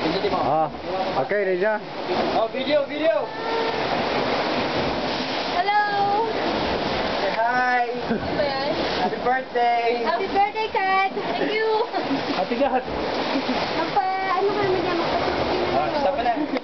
Okay, ready na? Oh, video! Hello! Say hi! Ano ba yan? Happy birthday! Happy birthday, Kat! Thank you! Happy God! Ano ka naman yan? Magpapagpapin na Stop na!